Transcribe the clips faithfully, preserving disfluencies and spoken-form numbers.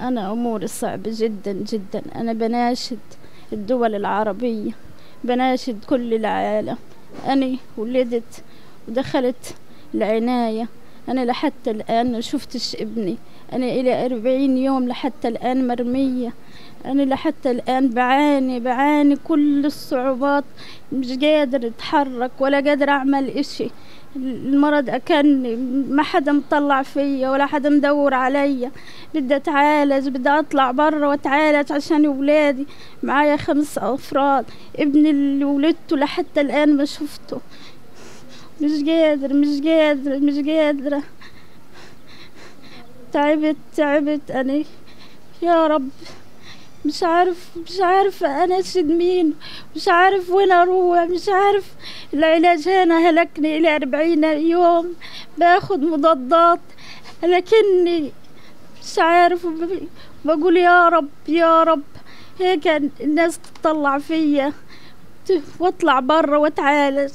أنا أموري صعبة جدا جدا. أنا بناشد الدول العربية، بناشد كل العالم. أنا ولدت ودخلت العناية، أنا لحتى الآن ما شفتش ابني. أنا إلى أربعين يوم لحتى الآن مرمية. أنا لحتى الآن بعاني بعاني كل الصعوبات، مش قادر أتحرك ولا قادر أعمل إشي. المرض أكني ما حدا مطلع فيا ولا حدا مدور عليا. بدي أتعالج، بدي أطلع برا وأتعالج عشان أولادي. معايا خمس أفراد، ابني اللي ولدته لحتى الآن ما شفته. مش قادر مش قادر مش قادرة. تعبت تعبت أنا يا رب. مش عارف مش عارفة أناشد مين، مش عارف وين أروح، مش عارف. العلاج هنا هلكني إلى أربعين يوم باخد مضادات، لكني مش عارف. بقول يا رب يا رب هيك الناس تطلع فيا واطلع برا واتعالج.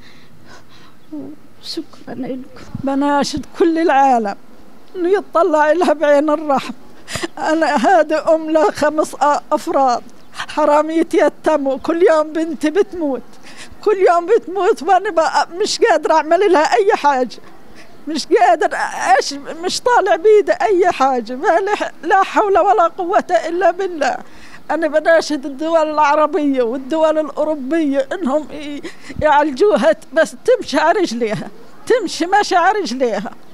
شكرا لكم. بناشد كل العالم انه يطلع لها بعين الرحم. أنا هذا أم لها خمس أفراد، حرام يتيتموا. كل يوم بنتي بتموت، كل يوم بتموت، وأنا مش قادرة أعمل لها أي حاجة، مش قادر إيش، مش طالع بيدي أي حاجة. ما لا حول ولا قوة إلا بالله. أنا بناشد الدول العربية والدول الأوروبية إنهم يعالجوها، بس تمشي على رجليها، تمشي ماشي على رجليها.